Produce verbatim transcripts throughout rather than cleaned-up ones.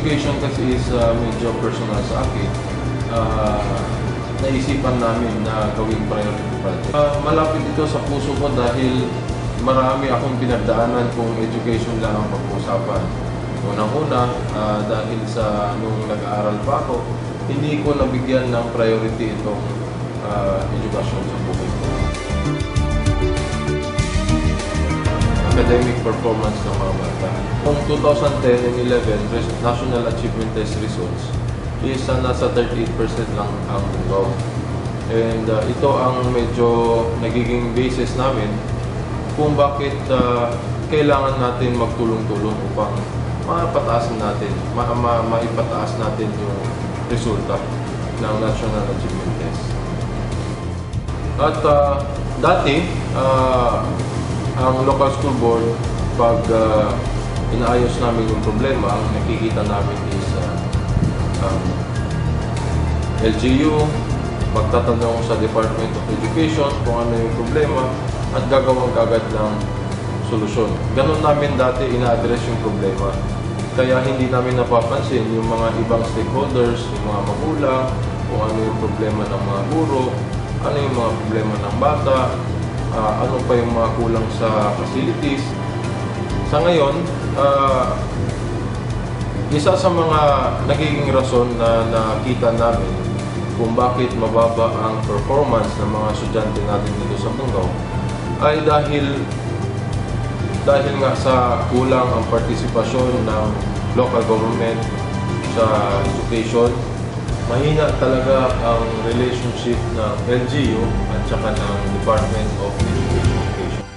education kasi is uh, medyo personal sa akin. Uh, naisipan namin na gawing priority project. Uh, malapit ito sa puso ko dahil marami akong pinagdaanan kung education lang ang pag-uusapan. Unang-una, uh, dahil sa nung nag-aaral pa ako, hindi ko nabigyan ng priority itong uh, edukasyon sa buhay ko. Academic performance ng mga bata. Noong two thousand ten and eleven, National Achievement Test results is uh, nasa thirty-eight percent lang ang Bongao. And uh, ito ang medyo nagiging basis namin kung bakit uh, kailangan natin magtulong-tulong upang mapataas natin, ma ma maipataas natin yung resulta ng National Achievement Test. At uh, dati, uh, ang local school board, pag uh, inaayos namin yung problema, ang nakikita namin is uh, um, L G U, magtatanong sa Department of Education kung ano yung problema at gagawang agad ng solusyon. Ganon namin dati ina-address yung problema. Kaya hindi namin napapansin yung mga ibang stakeholders, yung mga magulang, kung ano yung problema ng mga guro, ano yung mga problema ng bata, uh, ano pa yung mga kulang sa facilities. Sa ngayon, uh, isa sa mga nagiging rason na nakita namin kung bakit mababa ang performance ng mga estudyante natin dito sa Bongao ay dahil dahil nga sa kulang ang partisipasyon ng local government sa education. Mahina talaga ang relationship ng L G U at saka ng Department of Education.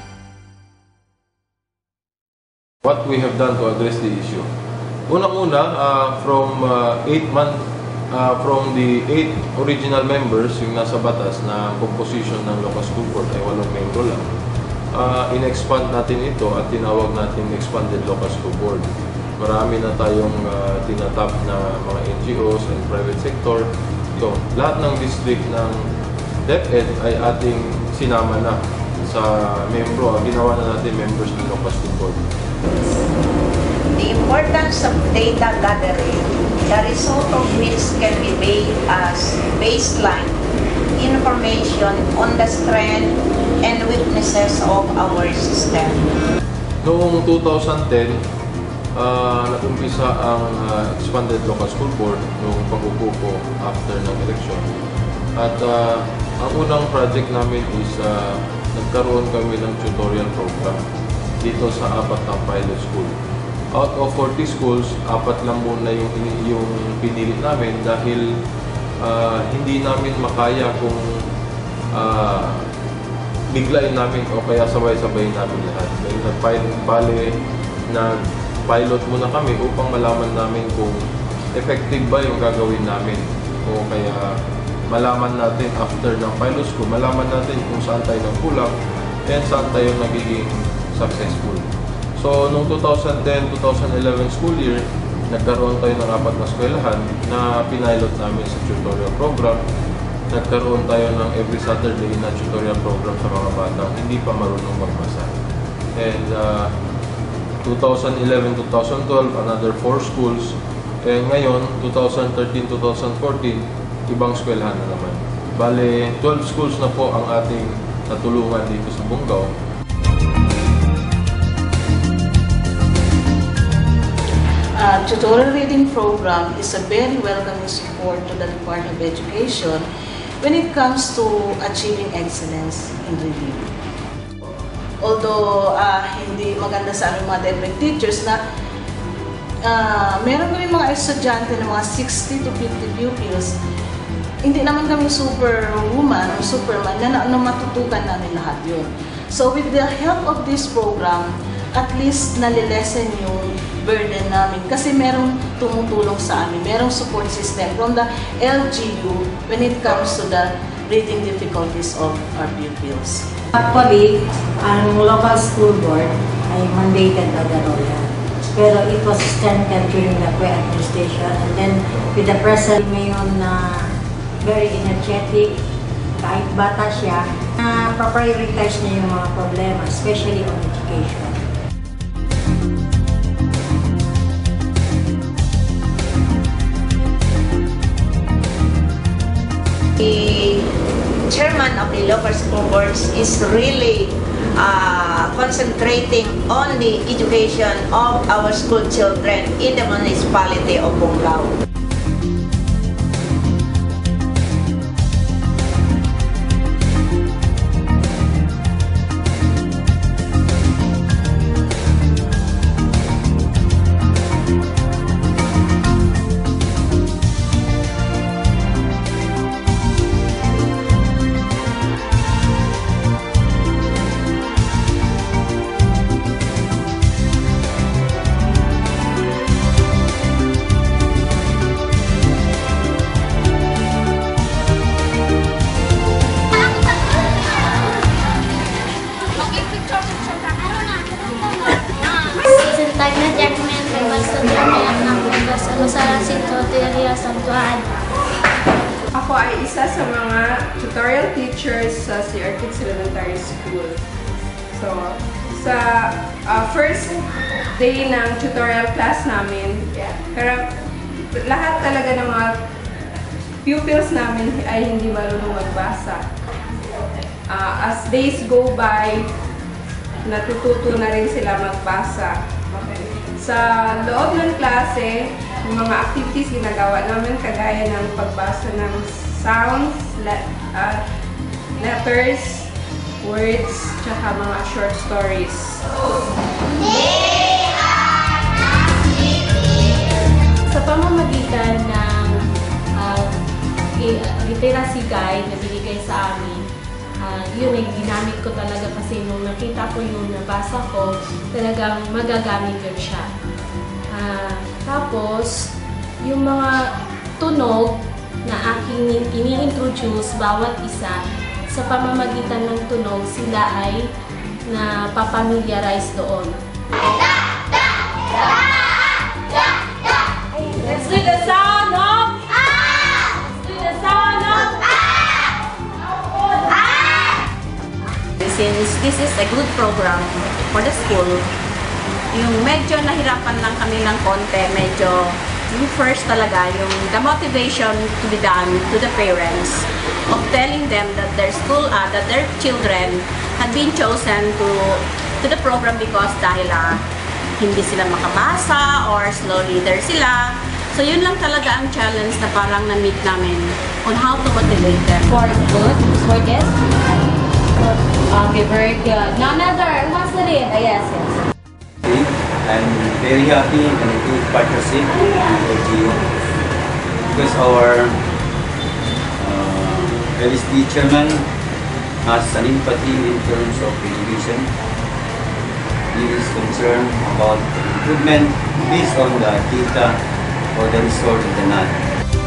What we have done to address the issue? Unang-una, uh, from uh, eight month, uh, from the eight original members, yung nasa batas na composition ng local school board ay walong membro lang. Uh, in-expand natin ito at tinawag natin expanded local school board. Marami na tayong uh, tinatap na mga N G Os and private sector. So, lahat ng district ng DepEd ay ating sinama na sa membro. Ginawa na natin members ng local school board. The importance of data gathering, the result of which can be made as baseline information on the strength and weaknesses of our system. Noong two thousand ten, uh, nag-umpisa ang uh, expanded local school board noong pag-upo ko after ng election. At uh, ang unang project namin is uh, nagkaroon kami ng tutorial program dito sa apat na pilot school. Out of forty schools, apat lang muna yung, yung pinili namin dahil uh, hindi namin makaya kung uh, biglain namin o kaya sabay-sabay namin lahat. Dahil nag-bale, nag-pilot muna kami upang malaman namin kung effective ba yung gagawin namin. O kaya malaman natin after ng pilot school, malaman natin kung saan tayo nagkulang and saan tayo nagiging successful. So, noong two thousand ten to two thousand eleven school year, nagkaroon tayo ng apat na eskwelahan na pinilot namin sa tutorial program. Nagkaroon tayo ng every Saturday na tutorial program sa mga batang hindi pa marunong magbasa. And uh, twenty eleven to twenty twelve, another four schools. And ngayon, twenty thirteen to twenty fourteen, ibang eskwelahan na naman. Bale, twelve schools na po ang ating natulungan dito sa Bongao. Uh, tutorial reading program is a very welcome support to the Department of Education when it comes to achieving excellence in reading. Although uh, hindi maganda sa aming mga direct teachers na uh, meron kami mga estudyante na mga sixty to fifty pupils, hindi naman kami superwoman o superman na, na matutukan namin lahat yun. So with the help of this program, at least nalilesen yung burden namin kasi merong tumutulong sa amin, merong support system from the L G U when it comes to the reading difficulties of our pupils. Actually, ang local school board ay mandated by the royal. Pero it was strengthened during the Que administration, and then with the present ngayon na very energetic, kahit bata siya, na uh, prioritize niya yung mga problema, especially on education. the local school boards is really uh, concentrating on the education of our school children in the Municipality of Bongao. Ako ay isa sa mga tutorial teachers sa C R Kids Elementary School. So, sa uh, first day ng tutorial class namin, pero lahat talaga ng mga pupils namin ay hindi marunong magbasa. Uh, as days go by, natututo na rin sila magbasa. Sa loob ng klase, yung mga activities ginagawa namin kagaya ng pagbasa ng sounds, le uh, letters, words, tsaka mga short stories. Sa pamamagitan ng uh, literacy guide na binigay sa amin, uh, yun ay ginamit ko talaga kasi nung nakita ko yung nabasa ko, talagang magagamit yun siya. Uh, tapos, yung mga tunog na aking ini-introduce bawat isa, sa pamamagitan ng tunog, sila ay napapamiliarize doon. Let's do the sound of A! Let's do the sound of A! Since this is a good program for the school, yung medyo nahirapan lang kami ng konti, medyo yung first talaga, yung the motivation to be done to the parents of telling them that their school, uh, that their children had been chosen to to the program because dahil uh, hindi sila makabasa or slow reader sila. So yun lang talaga ang challenge na parang na-meet namin on how to motivate them. For good, for this. Okay, very good. Now another, who wants to read? Ah, yes, yes. I'm very happy and to participate in the L G U because our uh, L S D chairman has an empathy in terms of education. He is concerned about the improvement based on the data or the resource of the N A D.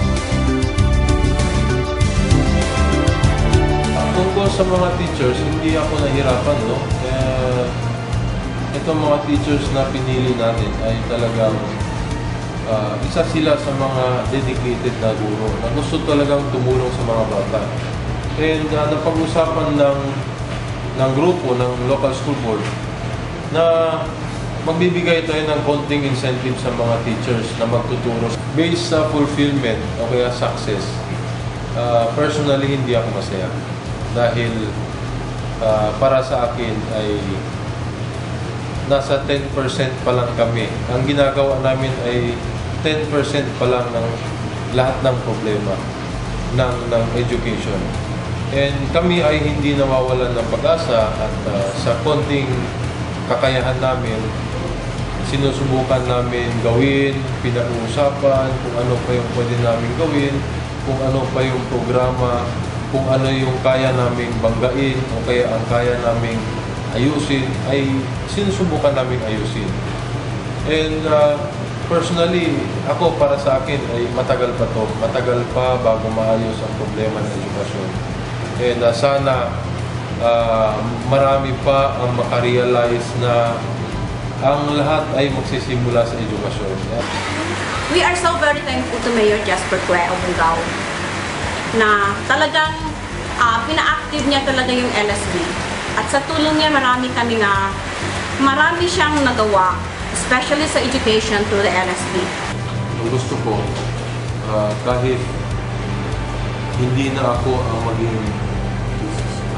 Tungkol sa mga teachers, hindi ako nahirapan, no? Kaya itong mga teachers na pinili natin ay talagang uh, isa sila sa mga dedicated na guro na gusto talagang tumulong sa mga bata. And uh, napag-usapan ng, ng grupo, ng local school board, na magbibigay tayo ng konting incentive sa mga teachers na magtuturo based sa fulfillment o kaya success. Uh, personally, hindi ako masaya dahil uh, para sa akin ay nasa ten percent pa lang kami. Ang ginagawa namin ay ten percent pa lang ng lahat ng problema ng, ng education. And kami ay hindi nawawalan ng pag-asa at uh, sa konting kakayahan namin, sinusubukan namin gawin, pinag-uusapan kung ano pa yung pwede namin gawin, kung ano pa yung programa, kung ano yung kaya naming banggain o kaya ang kaya naming ayusin, ay sinusubukan namin ayusin. And uh, personally, ako para sa akin ay matagal pa to. Matagal pa bago maayos ang problema ng edukasyon. And uh, sana uh, marami pa ang makarealize na ang lahat ay magsisimula sa edukasyon. Yeah. We are so very thankful to Mayor Jasper Que of Bongao na talagang uh, pina-active niya talaga yung L S B. At sa tulong niya, marami kami na, marami siyang nagawa, especially sa education through the L S B. Ang gusto ko, uh, kahit hindi na ako ang maging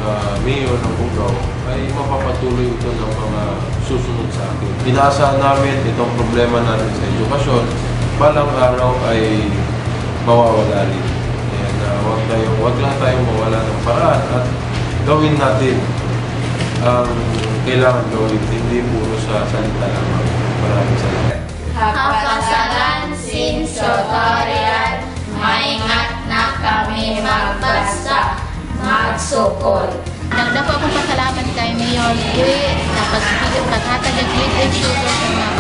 uh, mayor ng Bongao ay mapapatuloy ito ng mga susunod sa akin. Inaasahan namin itong problema natin sa edukasyon, balang araw ay mawawala rin. Ayan, uh, wag, tayo, wag lang tayong mawala ng paraan at gawin natin ang kailangan gawin, hindi puro sa salita lamang. Maraming salamat. Kapasalan sin tutorial, maingat na kami magbasa, magsukol. Nagdako akong pasalamat kay Mayor Que na pagpigil paghatag ng leadership sa mga